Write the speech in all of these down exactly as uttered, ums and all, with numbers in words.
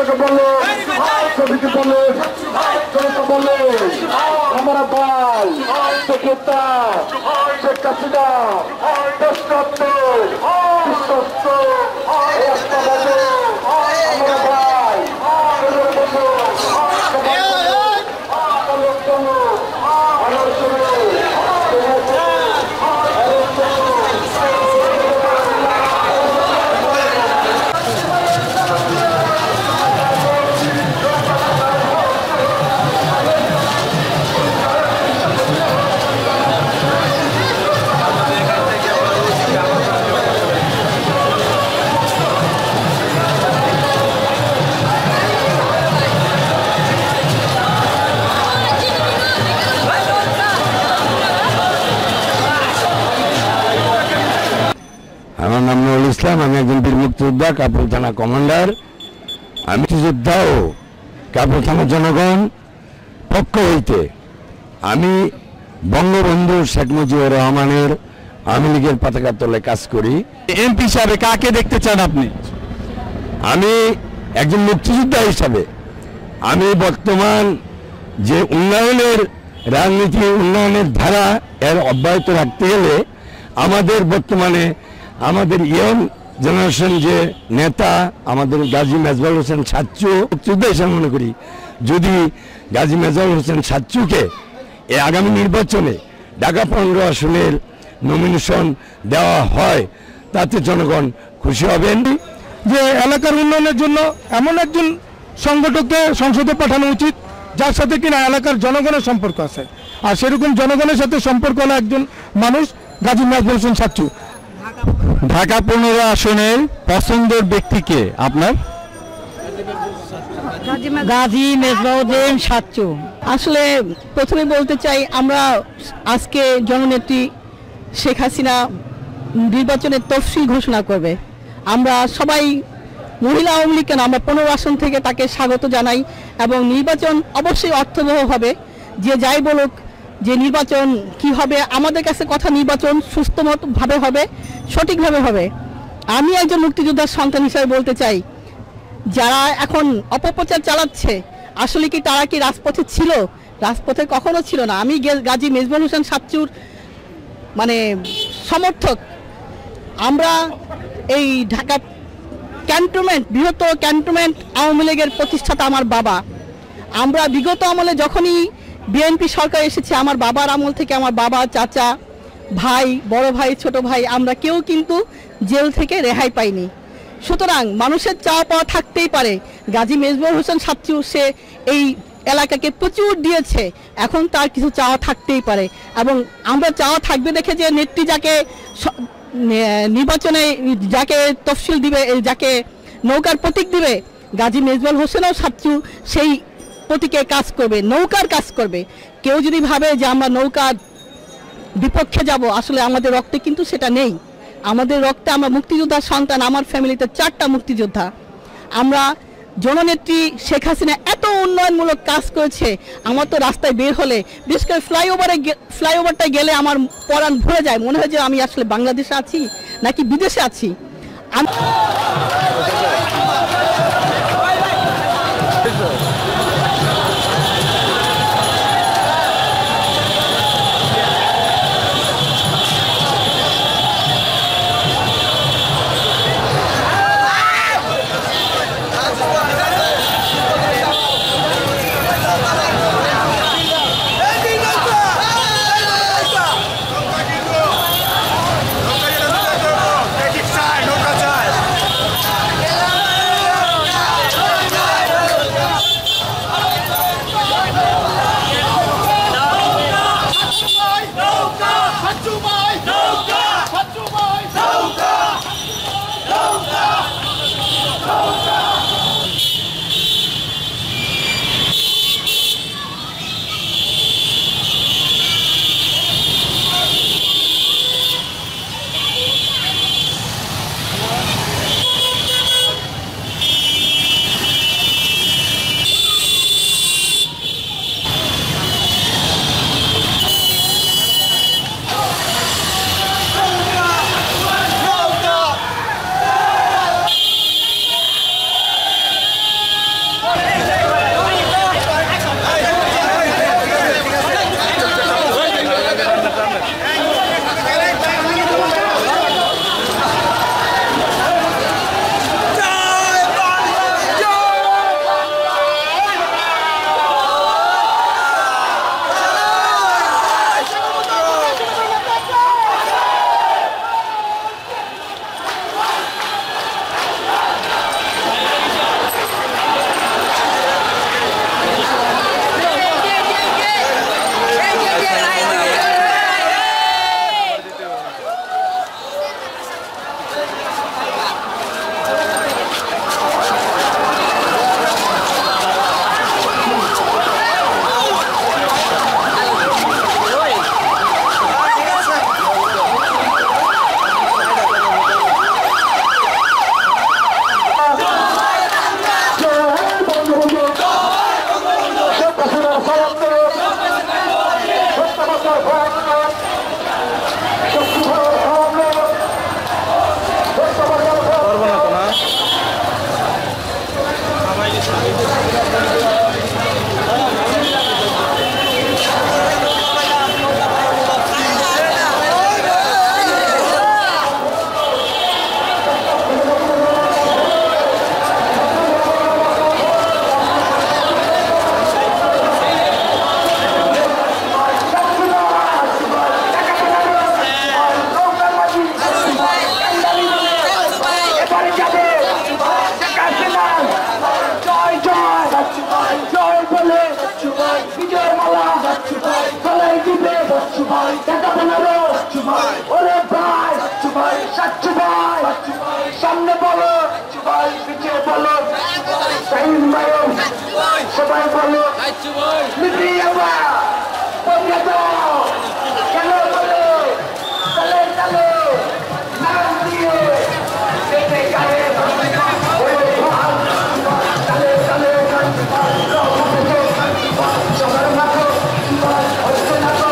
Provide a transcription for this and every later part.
জনতাকে বলে ছবিকে বলে জনতা বলে আমরা ভাই সেক্ষেত্রে শেখ হাসিনা দেশরত্ন বিশ্বস্ত একটা বলে আমরা ভাই আমার নাম নুরুল ইসলাম, আমি একজন বীর মুক্তিযোদ্ধা, কাপুর থানা কমান্ডার। আমি মুক্তিযোদ্ধা ও কাপুর থানার জনগণ পক্ষ হইতে আমি বঙ্গবন্ধু শেখ মুজিবুর রহমানের আওয়ামী লীগের পতাকার তলে কাজ করি। এমপি হিসাবে কাকে দেখতে চান আপনি? আমি একজন মুক্তিযোদ্ধা হিসাবে আমি বর্তমান যে উন্নয়নের রাজনীতি, উন্নয়নের ধারা এর অব্যাহত রাখতে গেলে আমাদের বর্তমানে আমাদের ইয়ং জেনারেশন যে নেতা আমাদের গাজী মেজবাউল হোসেন সাচ্চু মুক্তিযোদ্ধা হিসাবে মনে করি, যদি গাজী মেজবাউল হোসেন সাচ্চুকে এই আগামী নির্বাচনে ঢাকা পনেরো আসনের নমিনেশন দেওয়া হয় তাতে জনগণ খুশি হবেন। যে এলাকার উন্নয়নের জন্য এমন একজন সংগঠককে সংসদে পাঠানো উচিত যার সাথে কিনা এলাকার জনগণের সম্পর্ক আছে, আর সেরকম জনগণের সাথে সম্পর্ক হলো একজন মানুষ গাজী মেজবাউল হোসেন সাচ্চু। ঢাকা পনেরো আসনের পছন্দের ব্যক্তিকে আপনার? গাজী মেজবাউল হোসেন সাচ্চু। আসলে প্রথমে বলতে চাই, আমরা আজকে জননেত্রী শেখ হাসিনা নির্বাচনের তফসিল ঘোষণা করবে। আমরা সবাই মহিলা আওয়ামী লীগ কেন আমরা পনেরো আসন থেকে তাকে স্বাগত জানাই, এবং নির্বাচন অবশ্যই অর্থবহ হবে। যে যাই বলুক যে নির্বাচন কি হবে, আমাদের কাছে কথা নির্বাচন সুস্থভাবে হবে, সঠিকভাবে হবে। আমি একজন মুক্তিযোদ্ধার সন্তান হিসাবে বলতে চাই, যারা এখন অপপ্রচার চালাচ্ছে আসলে কি তারা কি রাজপথে ছিল? রাজপথে কখনো ছিল না। আমি গাজী মেজবাউল হোসেন সাচ্চুর মানে সমর্থক। আমরা এই ঢাকা ক্যান্টনমেন্ট, বৃহত্তর ক্যান্টনমেন্ট আওয়ামী লীগের প্রতিষ্ঠাতা আমার বাবা। আমরা বিগত আমলে যখনই বিএনপি সরকার এসেছে, আমার বাবার আমল থেকে আমার বাবা, চাচা, ভাই, বড় ভাই, ছোট ভাই, আমরা কেউ কিন্তু জেল থেকে রেহাই পাইনি। সুতরাং মানুষের চাওয়া পাওয়া থাকতেই পারে। গাজী মেজবাউল হোসেন সাচ্চু সে এই এলাকাকে প্রচুর দিয়েছে, এখন তার কিছু চাওয়া থাকতেই পারে, এবং আমরা চাওয়া থাকবে দেখে যে নেত্রী যাকে নির্বাচনে যাকে তফসিল দিবে, যাকে নৌকার প্রতীক দিবে, গাজী মেজবাউল হোসেনও সাচ্চু সেই প্রতীকে কাজ করবে, নৌকার কাজ করবে। কেউ যদি ভাবে যে আমরা নৌকার বিপক্ষে যাব, আসলে আমাদের রক্তে কিন্তু সেটা নেই। আমাদের রক্তে আমরা মুক্তিযোদ্ধার সন্তান। আমার ফ্যামিলিতে চারটা মুক্তিযোদ্ধা। আমরা জননেত্রী শেখ হাসিনা এত উন্নয়নমূলক কাজ করেছে, আমার তো রাস্তায় বের হলে, বিশেষ করে ফ্লাইওভারে ফ্লাইওভারটা গেলে আমার পরাণ ভরে যায়, মনে হয় যে আমি আসলে বাংলাদেশে আছি নাকি বিদেশে আছি। আমি ঢাকা পনেরো ওরে ভাই সাচ্চু ভাই সামনে বলো পিছিয়ে বলো শাহিন ভাই সবাই বলো মিলিয়ে বলে দাও কেন বলো চলে চলে নাম দিয়ে দেখে গায়ে চলে চলে সবার মাথো হচ্ছে না তো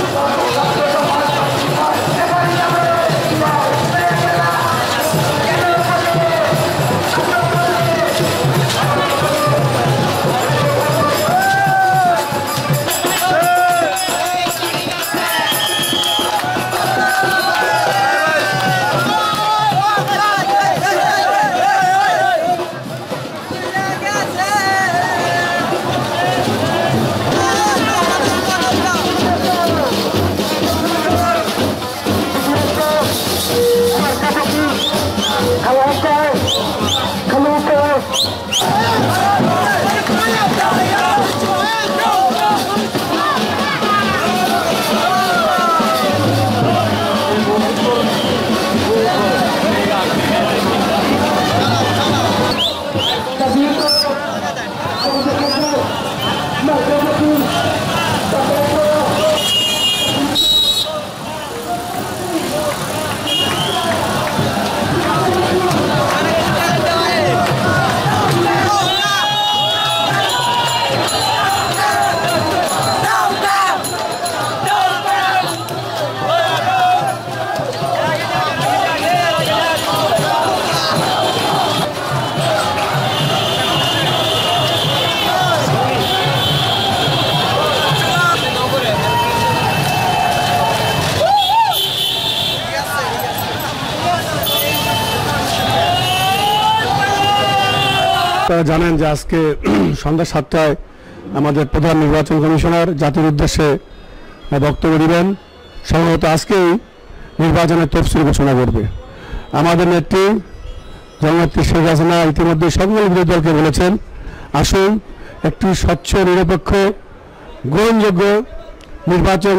আপনারা জানেন যে আজকে সন্ধ্যা সাতটায় আমাদের প্রধান নির্বাচন কমিশনার জাতির উদ্দেশ্যে বক্তব্য দিবেন। সম্ভবত আজকেই নির্বাচনের তফসিল ঘোষণা করবে। আমাদের নেত্রী জননেত্রী শেখ হাসিনা ইতিমধ্যে সকল বিরোধী দলকে বলেছেন, আসুন একটি স্বচ্ছ নিরপেক্ষ গ্রহণযোগ্য নির্বাচন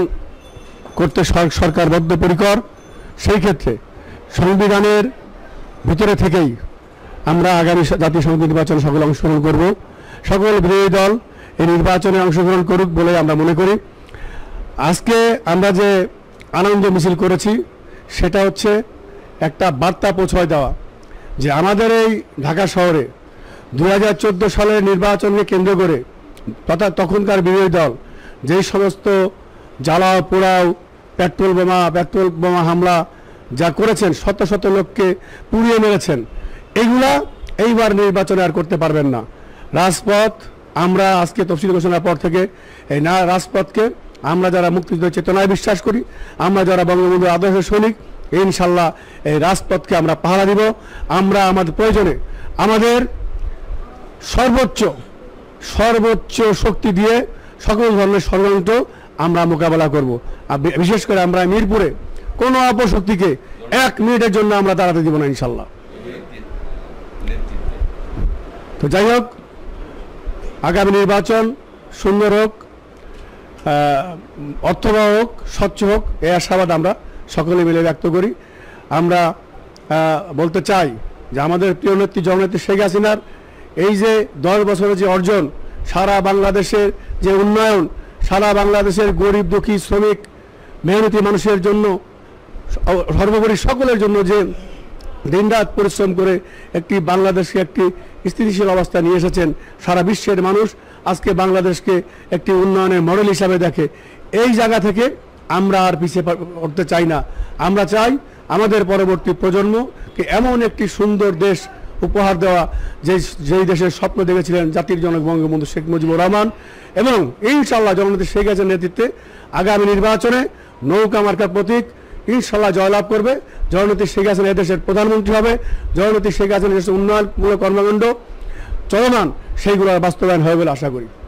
করতে সরকার বদ্ধপরিকর। সেই ক্ষেত্রে সংবিধানের ভিতরে থেকেই আমরা আগামী জাতীয় সংসদ নির্বাচনে সকল অংশগ্রহণ করব। সকল বিরোধী দল এই নির্বাচনে অংশগ্রহণ করুক বলে আমরা মনে করি। আজকে আমরা যে আনন্দ মিছিল করেছি সেটা হচ্ছে একটা বার্তা পৌঁছায় দেওয়া যে আমাদের এই ঢাকা শহরে দু হাজার চোদ্দো সালের নির্বাচনকে কেন্দ্র করে তথা তখনকার বিরোধী দল যেই সমস্ত জ্বালাও পোড়াও পেট্রোল বোমা পেট্রোল বোমা হামলা যা করেছেন, শত শত লোককে পুড়িয়ে মেরেছেন, এইগুলা এইবার নির্বাচনে আর করতে পারবেন না। রাজপথ আমরা আজকে তফসিল ঘোষণার পর থেকে এই না রাজপথকে আমরা যারা মুক্তিযুদ্ধের চেতনায় বিশ্বাস করি, আমরা যারা বঙ্গবন্ধুর আদর্শের সৈনিক, ইনশাল্লাহ এই রাজপথকে আমরা পাহারা দিব। আমরা আমাদের প্রয়োজনে আমাদের সর্বোচ্চ সর্বোচ্চ শক্তি দিয়ে সকল ধরনের ষড়যন্ত্র আমরা মোকাবেলা করব। আর বিশেষ করে আমরা মিরপুরে কোনো অপশক্তিকে এক মিনিটের জন্য আমরা দাঁড়াতে দিব না ইনশাল্লাহ। তো যাই হোক, আগামী নির্বাচন সুন্দর হোক, অর্থবহ হোক, স্বচ্ছ হোক, এই আশাবাদ আমরা সকলে মিলে ব্যক্ত করি। আমরা বলতে চাই যে আমাদের প্রিয় নেত্রী জননেত্রী শেখ হাসিনার এই যে দশ বছরের যে অর্জন, সারা বাংলাদেশের যে উন্নয়ন, সারা বাংলাদেশের গরিব দুঃখী শ্রমিক মেহনতি মানুষের জন্য, সর্বোপরি সকলের জন্য যে দিনরাত পরিশ্রম করে একটি বাংলাদেশকে একটি স্থিতিশীল অবস্থা নিয়ে এসেছেন, সারা বিশ্বের মানুষ আজকে বাংলাদেশকে একটি উন্নয়নের মডেল হিসাবে দেখে। এই জায়গা থেকে আমরা আর পিছিয়ে পড়তে চাই না। আমরা চাই আমাদের পরবর্তী প্রজন্মকে এমন একটি সুন্দর দেশ উপহার দেওয়া যে যেই দেশের স্বপ্ন দেখেছিলেন জাতির জনক বঙ্গবন্ধু শেখ মুজিবুর রহমান, এবং ইনশাল্লাহ জননেত্রী শেখ হাসিনার নেতৃত্বে আগামী নির্বাচনে নৌকা মার্কা প্রতীক ইনশাল্লাহ জয়লাভ করবে। জননেত্রী শেখ হাসিনা এদেশের প্রধানমন্ত্রী হবে। জননেত্রী শেখ হাসিনা দেশের উন্নয়নমূলক কর্মকাণ্ড চলমান সেইগুলোর বাস্তবায়ন হবে বলে আশা করি।